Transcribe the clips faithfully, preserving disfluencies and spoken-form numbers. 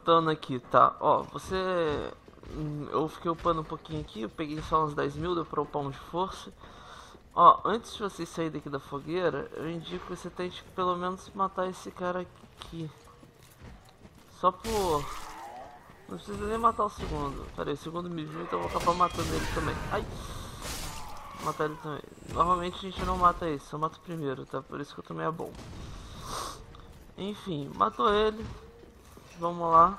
voltando aqui, tá? Ó, você... Eu fiquei upando um pouquinho aqui, eu peguei só uns dez mil, deu pra upar um de força. Ó, antes de você sair daqui da fogueira, eu indico que você tente pelo menos matar esse cara aqui. Só por... Não precisa nem matar o segundo. Pera aí, o segundo me viu, então eu vou acabar matando ele também. Ai! Vou matar ele também. Normalmente a gente não mata esse, só mata o primeiro, tá? Por isso que eu tomei a bomba. Enfim, matou ele. Vamos lá.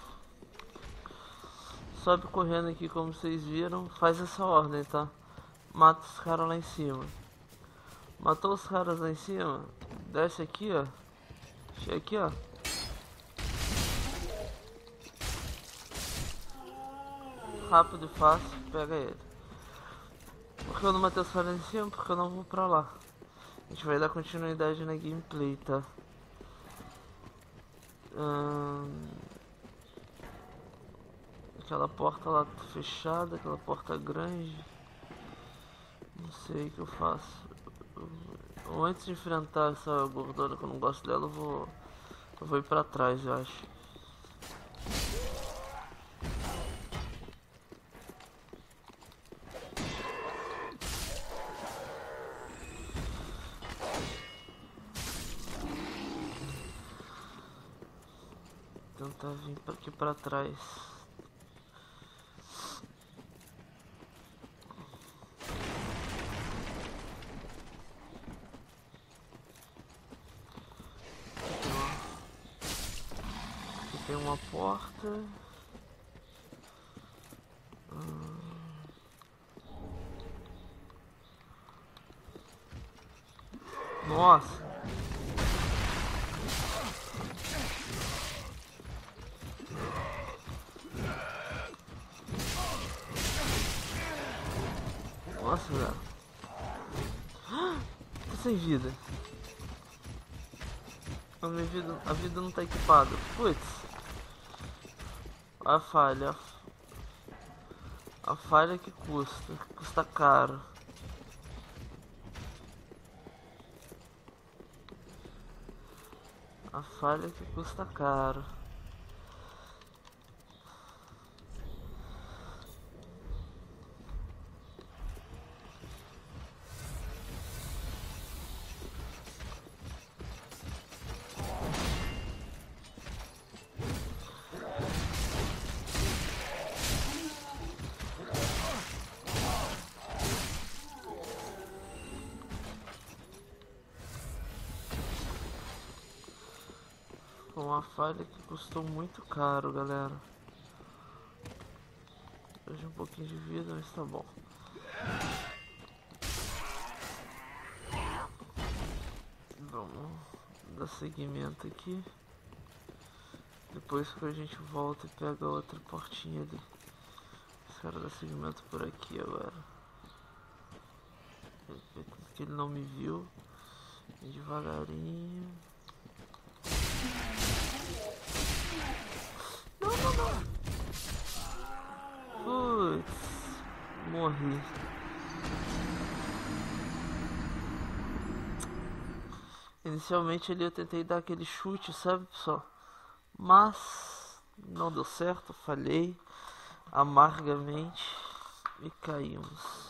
Sobe correndo aqui como vocês viram. Faz essa ordem, tá? Mata os caras lá em cima. Matou os caras lá em cima. Desce aqui, ó. Chega aqui, ó. Rápido e fácil. Pega ele. Por que eu não matei os caras lá em cima? Porque eu não vou pra lá. A gente vai dar continuidade na gameplay, tá? Hum... Aquela porta lá fechada, aquela porta grande. Não sei o que eu faço. Eu, antes de enfrentar essa gordura que eu não gosto dela, eu vou, eu vou ir pra trás, eu acho. Tentar vir aqui pra trás. Tem uma porta. Hum. Nossa. Nossa, velho. Tô sem vida. A minha vida, a vida não tá equipada. Putz. A falha. A falha que custa. Custa caro. A falha que custa caro. Uma falha que custou muito caro, galera. Hoje um pouquinho de vida, mas tá bom. Vamos dar seguimento aqui. Depois que a gente volta e pega outra portinha ali. Esse cara dá seguimento por aqui agora. Que ele não me viu. E devagarinho. Não, não, não. Putz, morri. Inicialmente ali eu tentei dar aquele chute, sabe, pessoal? Mas não deu certo, falhei amargamente e caímos.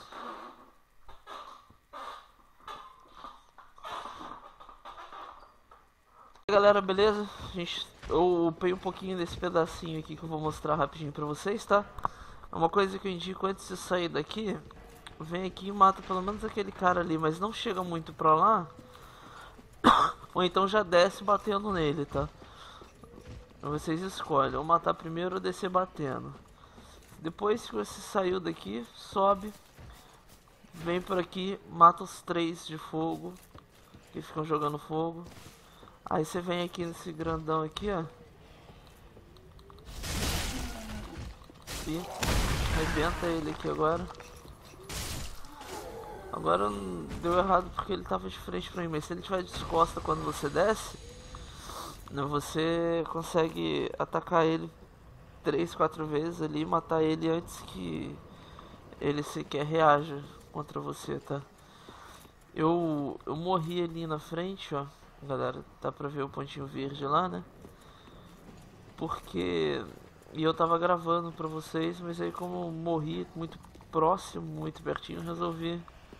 Galera, beleza? A gente, eu upei um pouquinho desse pedacinho aqui que eu vou mostrar rapidinho pra vocês, tá? É uma coisa que eu indico antes de sair daqui. Vem aqui e mata pelo menos aquele cara ali, mas não chega muito pra lá. Ou então já desce batendo nele, tá? Vocês escolhem, ou matar primeiro ou descer batendo. Depois que você saiu daqui, sobe. Vem por aqui, mata os três de fogo que ficam jogando fogo. Aí você vem aqui nesse grandão aqui, ó. E arrebenta ele aqui agora. Agora deu errado porque ele tava de frente pra mim, mas se ele tiver de costa quando você desce, você consegue atacar ele três, quatro vezes ali e matar ele antes que ele sequer reaja contra você, tá? Eu, eu morri ali na frente, ó. Galera, dá pra ver o pontinho verde lá, né? Porque... E eu tava gravando pra vocês, mas aí como morri muito próximo, muito pertinho, resolvi...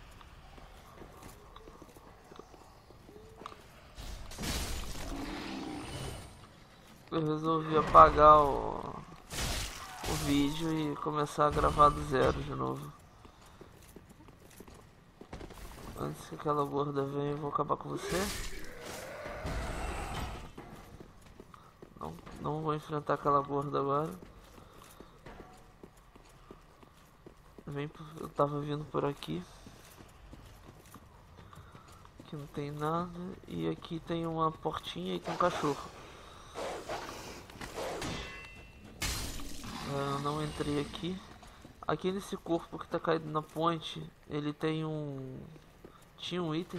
Eu resolvi apagar o, o vídeo e começar a gravar do zero de novo. Antes que aquela gorda venha, eu vou acabar com você. Não, não vou enfrentar aquela gorda agora. Vem, eu tava vindo por aqui. Aqui não tem nada. E aqui tem uma portinha e tem um cachorro. Eu não entrei aqui. Aqui nesse corpo que tá caído na ponte, ele tem um... Tinha um item.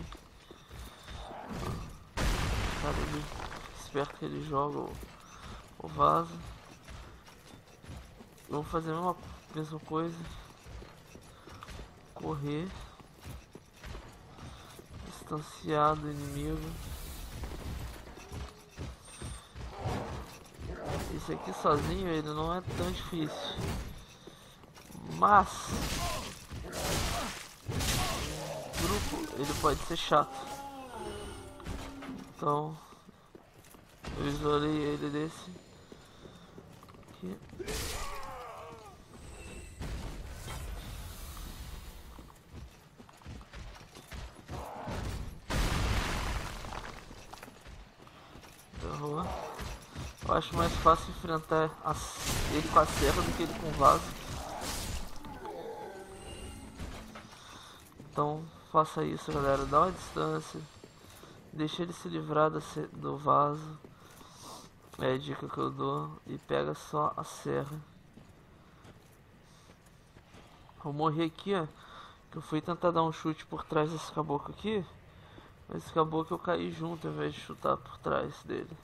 Cara, ele... Esperto que ele joga o, o vaso. Eu vou fazer a mesma, mesma coisa. Correr. Distanciar do inimigo. Esse aqui sozinho ele não é tão difícil. Mas grupo ele pode ser chato. Então eu isolei ele desse aqui. Derrubou. Eu acho mais fácil enfrentar a, ele com a serra do que ele com o vaso. Então faça isso, galera. Dá uma distância. Deixa ele se livrar do, do vaso. É a dica que eu dou. E pega só a serra. Eu morri aqui, ó. Que eu fui tentar dar um chute por trás desse caboclo aqui. Mas esse caboclo eu caí junto ao invés de chutar por trás dele.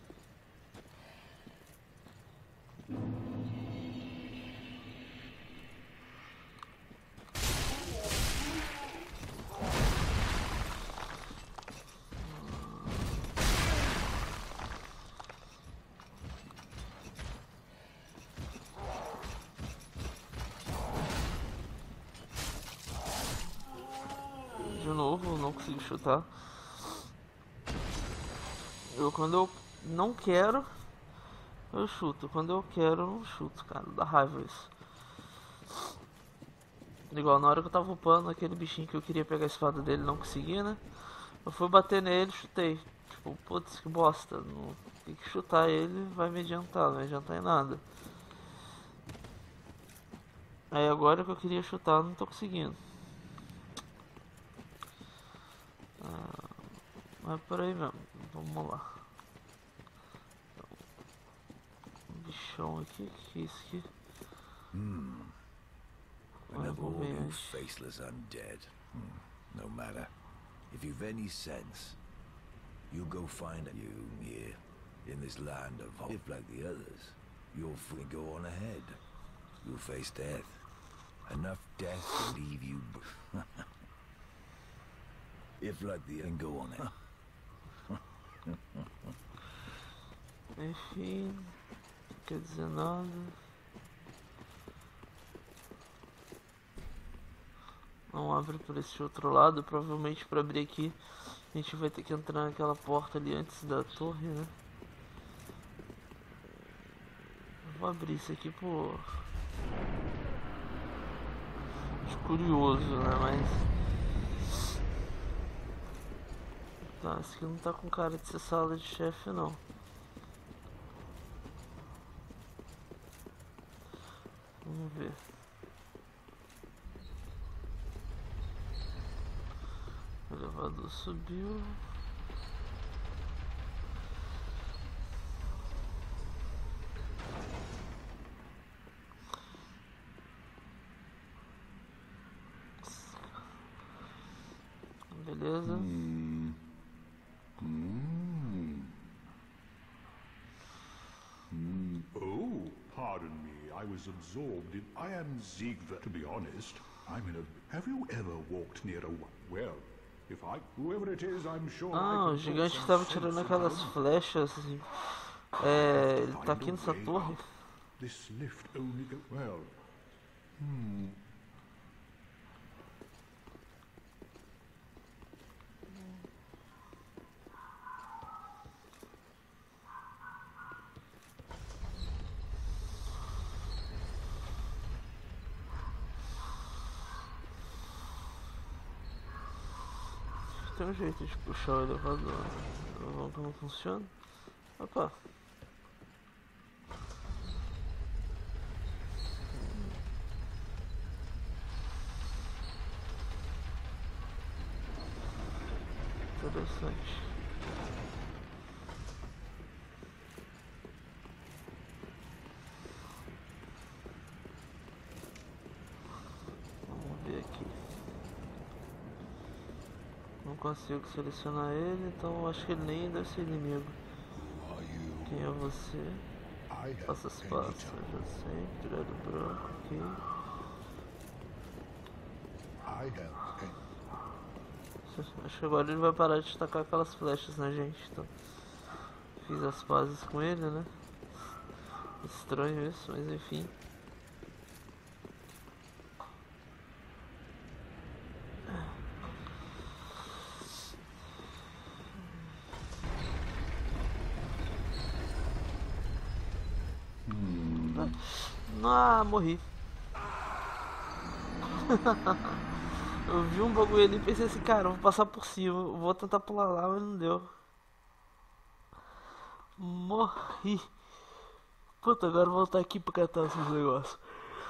De novo, não consigo chutar. Eu quando eu não quero, eu chuto. Quando eu quero, eu não chuto, cara. Dá raiva isso. Igual na hora que eu tava upando aquele bichinho que eu queria pegar a espada dele, não consegui, né? Eu fui bater nele, chutei. Tipo, putz, que bosta. Não tem que chutar ele, vai me adiantar, não vai adiantar em nada. Aí agora que eu queria chutar, não tô conseguindo. Ah, mas por aí mesmo. Vamos lá. Um bichão aqui, que é isso aqui? Hmm. Another all you faceless undead. Hmm. No matter. If you've any sense, you go find you here in this land of hope. If like the others, you'll free go on ahead. You'll face death. Enough death to leave you. If like the and go on it. Enfim, quer dizer nada. Não abre por esse outro lado. Provavelmente para abrir aqui a gente vai ter que entrar naquela porta ali antes da torre, né? Vou abrir isso aqui por de curioso, né? Mas tá, esse aqui não tá com cara de ser sala de chefe, não. Vamos ver. O elevador subiu. Beleza. Hmm. Hmm. Hmm. Oh, pardon me. I was absorbed in... I am Ziegler, to be honest. I'm in a... Have you ever walked near a... Well, if I... Whoever it is, I'm sure Ah, I o can gigante some estava sense tirando into aquelas them. flechas assim, É, ele tá aqui nessa torre. This lift only go well. Hmm. Tem um jeito de puxar o elevador. Vamos como funciona. Opa. Interessante. Vamos ver aqui. Não consigo selecionar ele, então acho que ele nem deve ser inimigo. Quem é você? Faça as pastas, já sei. Tirar do branco, ok. Acho que agora ele vai parar de tacar aquelas flechas na gente, então. Fiz as pazes com ele, né? Estranho isso, mas enfim. Ah, morri. Eu vi um bagulho ali e pensei assim, cara, eu vou passar por cima, eu vou tentar pular lá, mas não deu. Morri. Puta, agora eu vou voltar aqui pra catar esses negócios.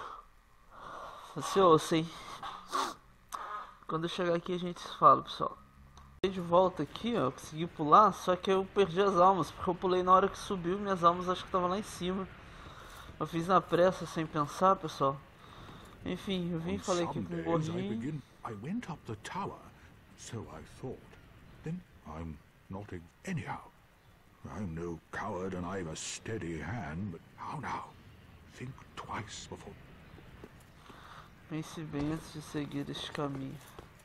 Você ouça, hein? Quando eu chegar aqui a gente se fala, pessoal. De volta aqui, ó, consegui pular, só que eu perdi as almas, porque eu pulei na hora que subiu, minhas almas acho que estavam lá em cima. Eu fiz na pressa, sem pensar, pessoal. Enfim, eu vim e falei aqui com o gordinho. I went up the tower, so I thought. Then I'm not anyhow. I'm no coward and I've a steady hand, but how now? Think twice before. Pense bem antes de seguir este caminho.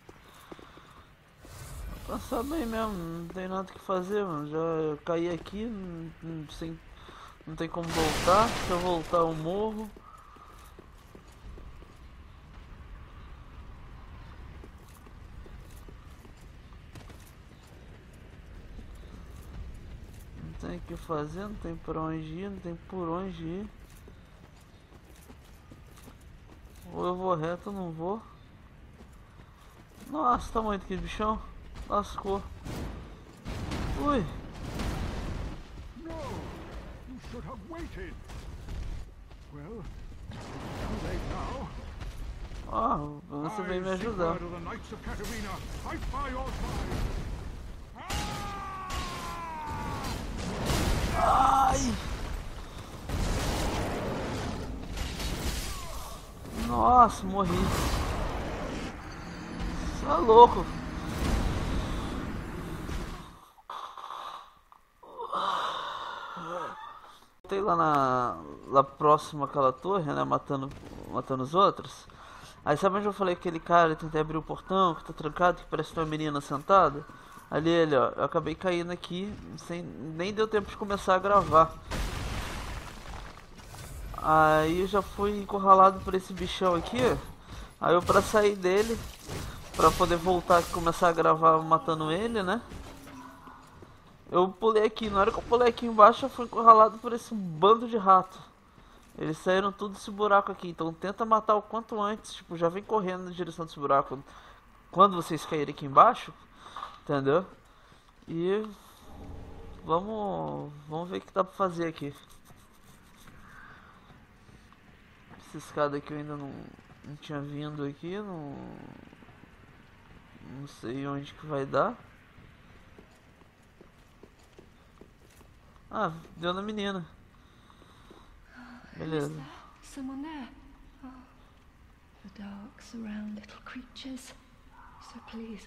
Pensar bem mesmo, não tem nada que fazer, mano. Já caí aqui, não, não, sem, não tem como voltar. Se eu voltar eu morro. Não tem o que fazer, não tem por onde ir, não tem por onde ir. Ou eu vou reto ou não vou. Nossa, tá muito aquele bichão. Lascou. Ui. No, you should have waited. Well, too late now. Ah, você veio me ajudar. Ai! Nossa, morri. Você é louco. Voltei lá na lá próximo àquela torre, né, matando matando os outros. Aí sabe onde eu falei que aquele cara, tentei abrir o portão, que tá trancado, que parece uma menina sentada? Ali ele, ó, eu acabei caindo aqui, sem, nem deu tempo de começar a gravar. Aí eu já fui encurralado por esse bichão aqui, ó. Aí eu pra sair dele, pra poder voltar e começar a gravar matando ele, né? Eu pulei aqui, na hora que eu pulei aqui embaixo eu fui encurralado por esse bando de rato. Eles saíram tudo desse buraco aqui, então tenta matar o quanto antes, tipo, já vem correndo na direção desse buraco quando vocês caírem aqui embaixo, entendeu? E vamos, vamos ver o que dá pra fazer aqui. Essa escada aqui eu ainda não, não tinha vindo aqui, não, não sei onde que vai dar. Ah, deu na menina. Beleza. Someone there. Oh, the dark surround little creatures. So please.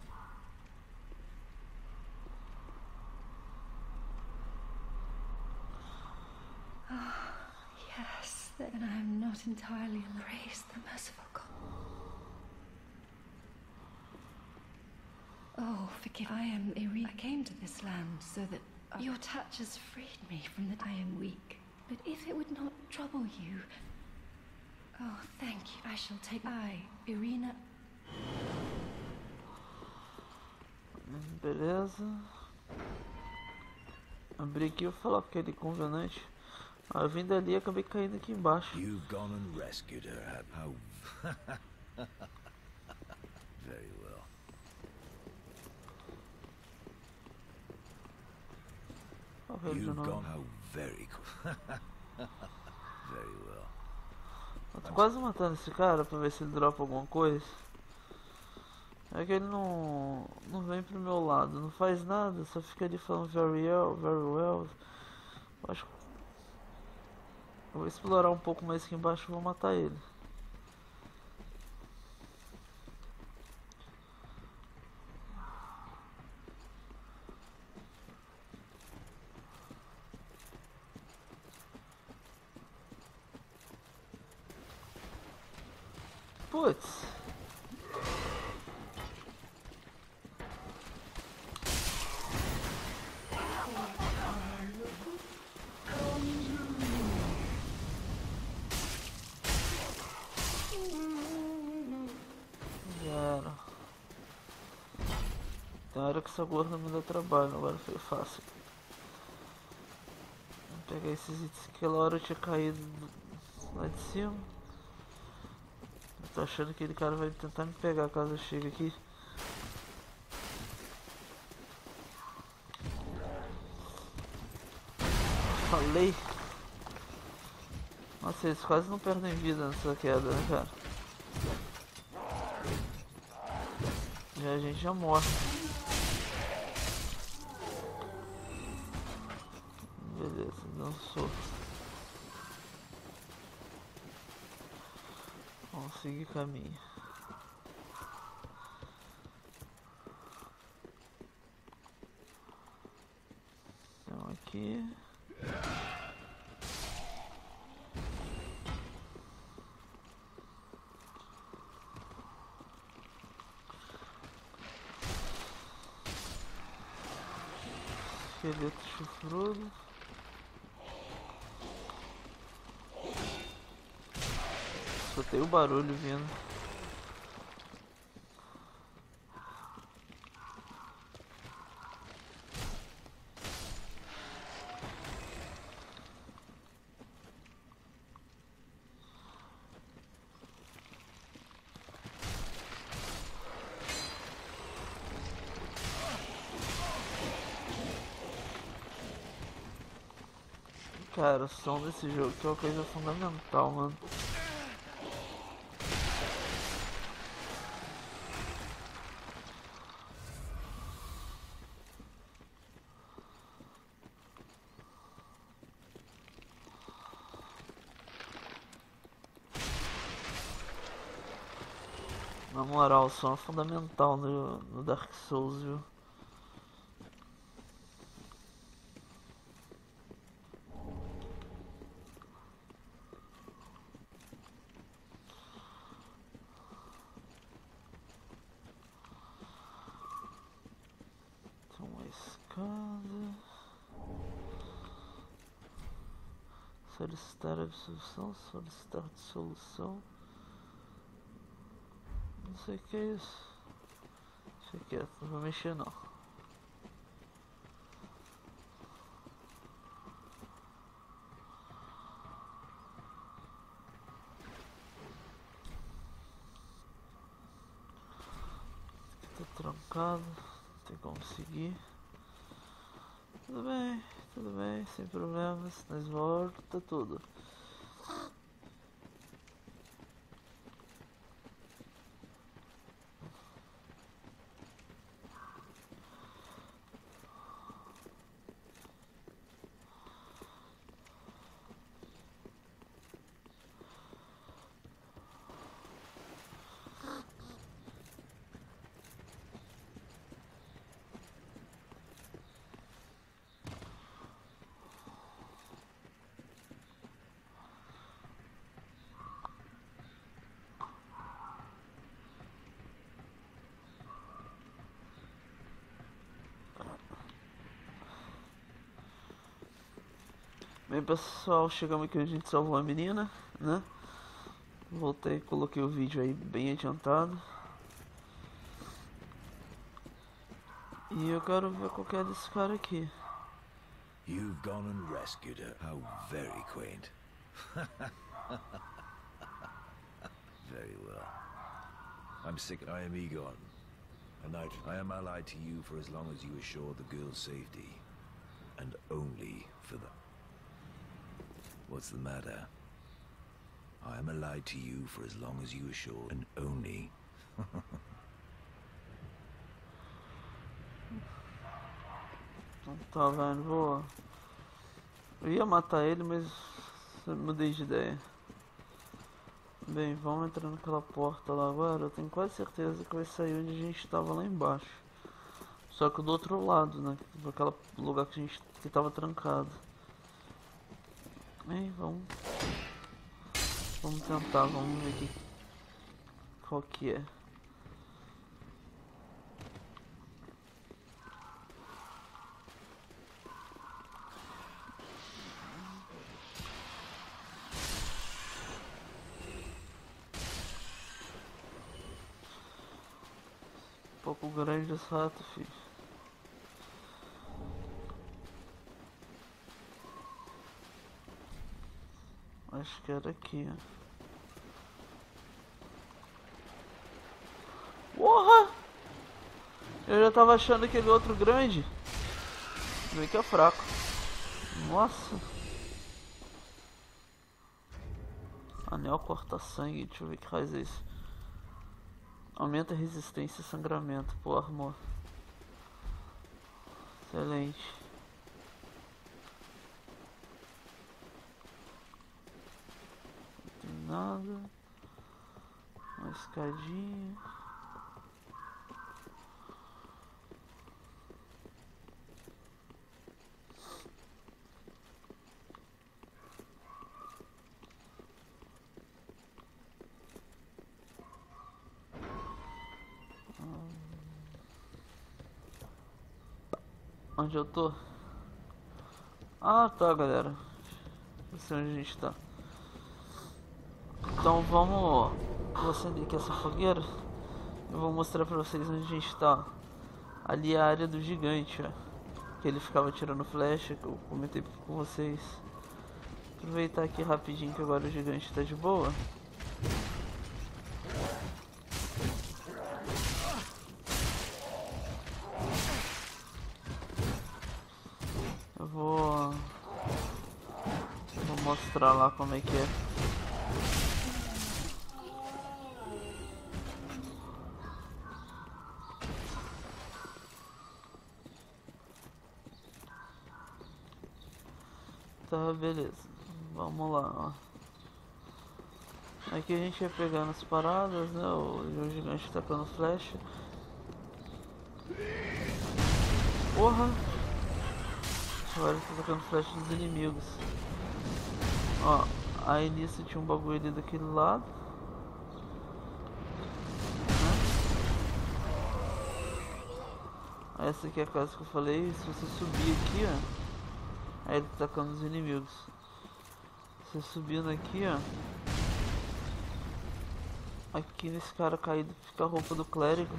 Ah, yes. Then I am not entirely alone. Praise the merciful God. Oh, forgive. I am Iri. I came to this land so that Your touch has freed me from the... I am weak, but if it would not trouble you... Oh, thank you. I shall take... I, Irina... Beleza. Abri aqui e vou falar porque ele é convenante. Ah, eu vim dali e acabei caindo aqui embaixo. You've gone and rescued her. How... Very well. Oh, You've não. gone how very cool. Very well. Eu tô quase matando esse cara pra ver se ele dropa alguma coisa. É que ele não, não vem pro meu lado, não faz nada, só fica ali falando very well, very well. Eu acho que eu vou explorar um pouco mais aqui embaixo e vou matar ele. Putz. Tem hora que essa gorda me dá trabalho, agora foi fácil. Vou pegar esses itens que aquela hora eu tinha caído lá de cima. Eu tô achando que aquele cara vai tentar me pegar caso eu chegue aqui. Falei. Nossa, eles quase não perdem vida nessa queda, né, cara? Já a gente já morre. Beleza, dançou. Vamos seguir caminho. Então aqui. Esqueleto chifrudo. Só tem o barulho vindo. Cara, o som desse jogo que é uma coisa fundamental, mano. Na moral, o som é fundamental no, no Dark Souls, viu? Tem uma escada. Solicitar absolução, solicitar dissolução. Não sei o que é isso. Deixa quieto, não vou mexer não. Aqui tá trancado, não tem como seguir. Tudo bem, tudo bem, sem problemas, nós volta tudo. Bem, pessoal, chegamos aqui, a gente salvou a menina, né? Voltei, coloquei o vídeo aí bem adiantado. E eu quero ver qual que é desse cara aqui. You've gone and rescued her. How very quaint. Very well. I'm sick. I am Egon. A knight. I am allied to you for as long as you assure the girl's safety. And only for the... What's the matter? I am allied to you for as long as you assure... And only... Tá vendo, vou... Eu ia matar ele, mas mudei de ideia. Bem, vamos entrar naquela porta lá agora. Eu tenho quase certeza que vai sair onde a gente estava lá embaixo. Só que do outro lado, né? Aquele lugar que a gente que tava trancado. Bem, vamos... Vamos tentar, vamos ver aqui qual que é. Um pouco grande esse rato, filho. Acho que era aqui, ó. Porra! Eu já tava achando aquele outro grande. Vê que é fraco. Nossa. Anel corta-sangue. Deixa eu ver o que faz isso. Aumenta a resistência e sangramento. Pô, armor. Excelente. Não tem nada. Uma escadinha. Onde eu tô? Ah, tá, galera. Não sei onde a gente tá. Então vamos... Vou acender aqui essa fogueira. Eu vou mostrar pra vocês onde a gente tá. Ali é a área do gigante, ó. Que ele ficava tirando flecha, que eu comentei com vocês. Aproveitar aqui rapidinho que agora o gigante tá de boa. Vou... Vou mostrar lá como é que é. Tá, beleza. Vamos lá, ó. Aqui a gente vai pegando as paradas, né? O, o gigante tacando flecha. Porra! Agora tá tacando flecha dos inimigos. Ó, aí nisso tinha um bagulho ali daquele lado. Né? Essa aqui é a casa que eu falei. Se você subir aqui, ó, aí ele tá tacando os inimigos. Você subindo aqui, ó, aqui nesse cara caído fica a roupa do clérigo.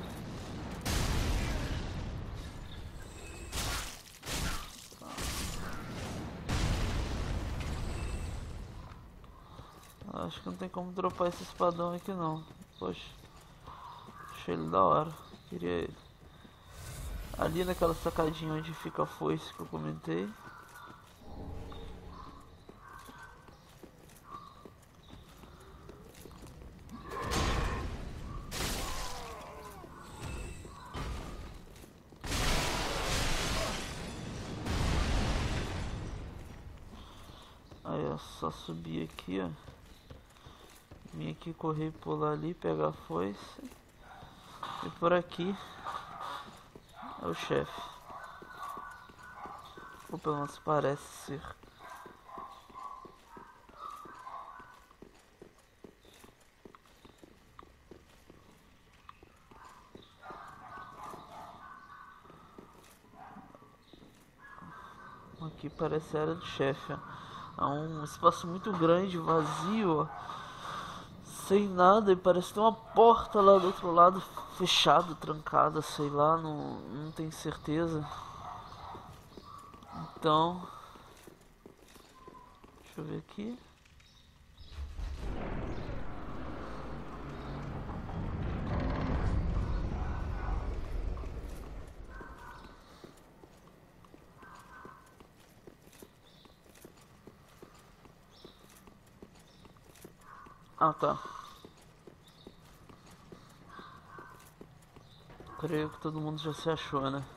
Acho que não tem como dropar esse espadão aqui não. Poxa, achei ele da hora. Queria ele. Ali naquela sacadinha onde fica a foice que eu comentei. Aí é só subir aqui, ó. Vim aqui, correr, pular ali, pegar a foice. E por aqui é o chefe. Ou pelo menos parece ser. Aqui parece a área do chefe, ó. É um espaço muito grande, vazio, ó, sem nada, e parece ter uma porta lá do outro lado, fechada, trancada, sei lá, não, não tenho certeza. Então, deixa eu ver aqui. Ah, tá. Creio que todo mundo já se achou, né?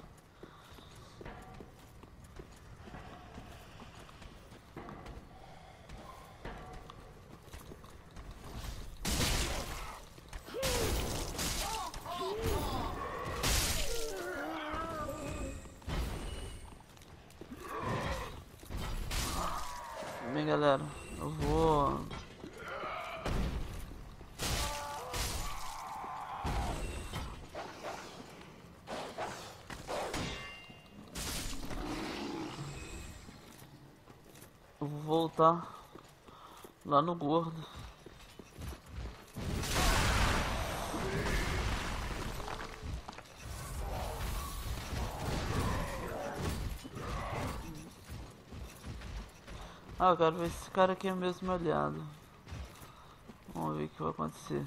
Bem, galera, eu vou... Eu vou voltar lá no gordo. Ah, eu quero ver se esse cara aqui é mesmo meu aliado. Vamos ver o que vai acontecer.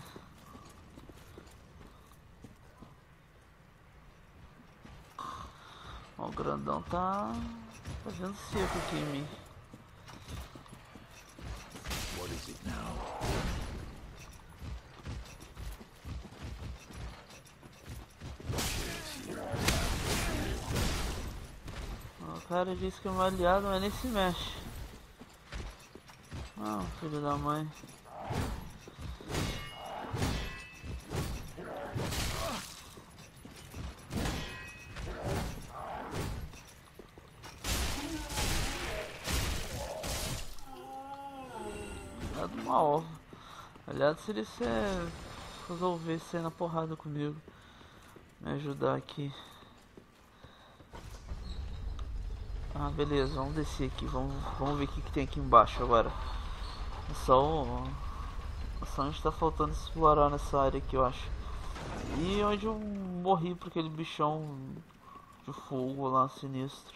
Ó, o grandão tá fazendo cerco aqui em mim. What is it now? O cara disse que é meu aliado, mas nem se mexe. Ah, filho da mãe. É do mal. Aliás, se ele se resolver sair na porrada comigo, me ajudar aqui. Ah, beleza, vamos descer aqui, vamos, vamos ver o que, que tem aqui embaixo agora. É só o... Só a gente tá faltando explorar nessa área aqui, eu acho. E onde eu morri por aquele bichão de fogo lá, sinistro.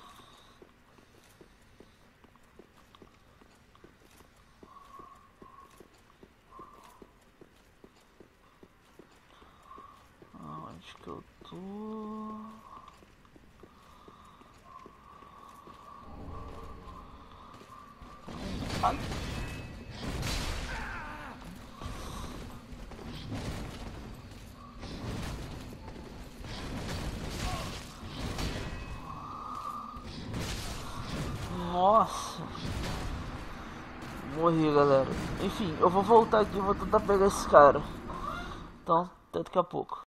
Onde que eu tô? Ai. Nossa. Morri, galera. Enfim, eu vou voltar aqui e vou tentar pegar esse cara. Então, até daqui a pouco.